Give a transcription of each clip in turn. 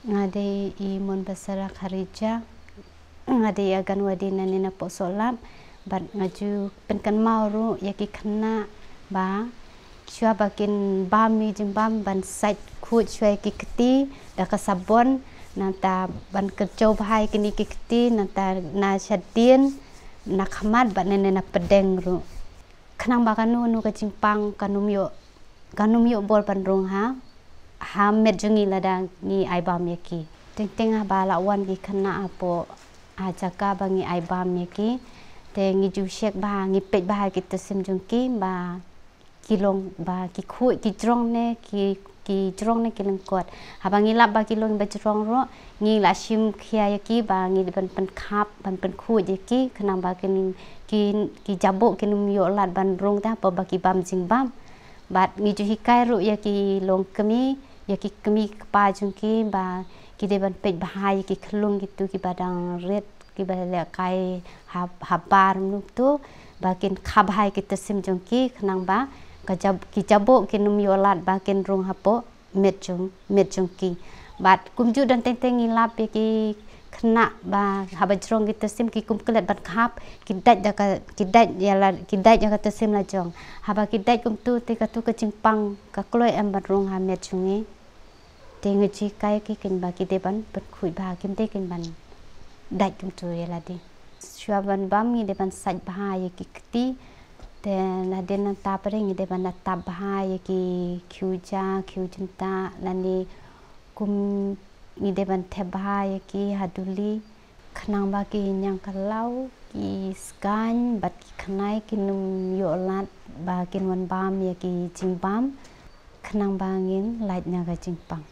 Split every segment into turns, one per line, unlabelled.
ngade imun basara kharija ngade agan wadi nanina posolam bat ngaju penkan mauru yaki kena ba chua bakin bami jimbam ban sait khut chua ki keti da ka sabon nanta ban kerjau bahai kini ki keti nanta na syadin na khamat bat nanina pedeng ru khnang ba kanu nu ka jimpang kanum yo bol ban rong ha met jungi lada ni aibam yaki teng ba lawan ki kena apo ajaka bangi aibam yaki te ngi ju shek ba ngi pet ba ki tesim jungki ba kilong ba ki khu ki jrong ne ki jrong ne kilengkot habangi lap ba kilong ba jrong ro ngi la shim khia yaki ba ngi ban pen khap ban pen khu yaki kena ba ki jabuk kinum yo lat ban rong ta pa ba ki bam jing bam bat ngi ju hikai ru yaki long kemi yaki kemi pa jungki ba ki de ban pet bahai ki khlung gitu ki badang red ki bale kai habar nuk tu bakin khabhai ki tesim jungki khnang ba ki jabuk kinum yolat bakin rung hapo met jungki bat kumju dan teng ilap ki khna ba habajrong ki tesim ki kumkelat ban khap ki daj ya ka tesim la jong haba ki daj kum tu te ka tu ka jingpang ka kloi am ban rung ha met jungi tengu chi kai ki kin ba ki de ban pat khui ba kim te kin ban dai kum tu yela di shwa ban bam ni de ban saj ba ye ki kti te na de na ta pare ni de ban na ta ba ye ki kyu jinta lani kum ni de ban the ba ye ki haduli khnang ba ki nyang kalau ki skan bat ki khnai kinum yo lat ba kin wan bam ye ki jingbam khnang ba ngin lait na ga jingpang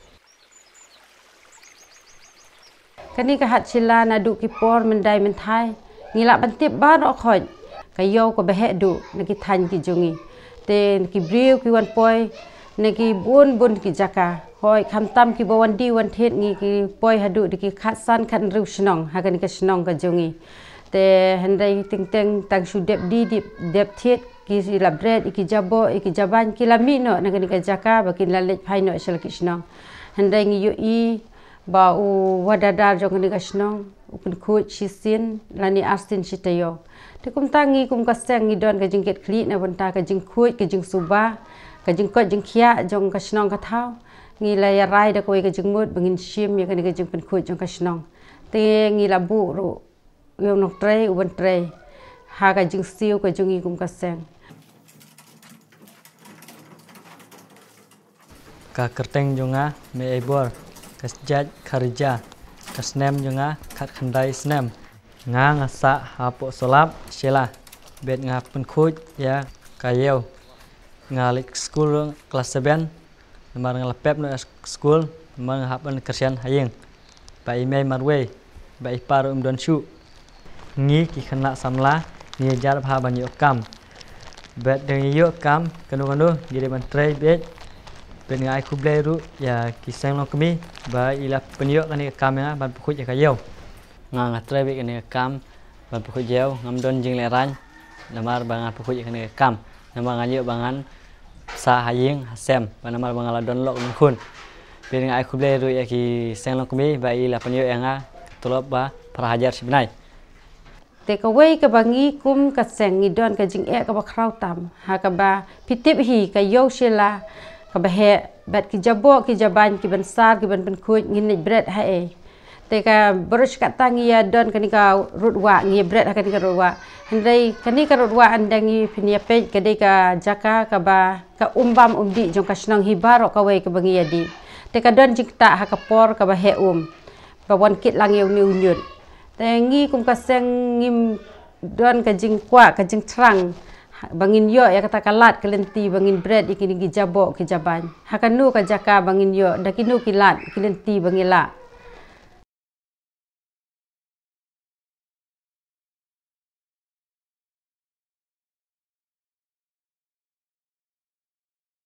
kani ka hat Shella na du ki por mendai menthai ngila ban tip ban o khoj ka yo ko behe du na ki than ki jungi te ki briu ki wan poi na ki bun ki jaka hoi kham tam ki bawan di wan thet ngi ki poi hadu ki khat san khan ru snong ha kani ka snong ka jungi te handai ting tang shu dep thet ki la bread ki jabo ki jaban ki la mi no na kani ka jaka ba ki la lech phai no shel ki snong handai ngi yo i ba u wadadar jong ni gasnong ukun khut chisin lani astin chitayo te kum tangi kum ka seng ni don ka jingket kli na bonta ka jing khut ka jing suba ka jing ko jing khia jong gasnong ka thau ngi la ya rai da koi ka jing mut bangin shim ya ka ni ka jing pen khut jong gasnong te ngi la bu ru yo nok tre u ban tre ha ka jing siu ka jong i kum ka seng
ka kerteng jonga me ebor kasjat kharja kasnem jonga khat khandai snem nga ngasa hapo solap Shella bet nga pen khuj ya kayeu nga lik school kelas 7 namar nga pep no school namar nga hapan kersian hayeng ba email marwe ba ipar don shu ngi ki khana samla ni jar bha ban yo kam bet deng yo kam kanu gire ban trai bet bên ngai kuble ru ya kisang lo kami ba ila penyo kani kamera ban pukut ya kayau nga trebe kani kam ban pukut jeu ngam don jing leran namar bangan pukut ya kani kam namar ngayo bangan sa haying hasem ba namar bangala don lo kun bên ngai kuble ru ya ki sang lo kami ba ila penyo ya nga tolop ba prahajar sibnai
take away ka bangi kum ka seng ni don ka jing e ka ba kraw tam ha ka ba pitip hi ka yo Shella ka behe bat ki jabo ki jaban ki bansar ki ban khuj ngin bread ha e te ka brush ka tangi ya don kani ka rutwa ngi bread ha kani ka rutwa handai kani ka rutwa andangi pinia pe ka de ka jaka ka ba ka umbam umdi jong ka snong hi baro ka we ka bangi ya di te ka don jikta ha ka por ka ba he ba wan kit lang eu ni unyut te ngi kum ka seng ngim don ka jing kwa ka jing trang bangin yo ya kata kalat kelenti bangin bread ikini ki jabo ki jaban hakanu ka jaka bangin yo dakinu ki lat kelenti bangila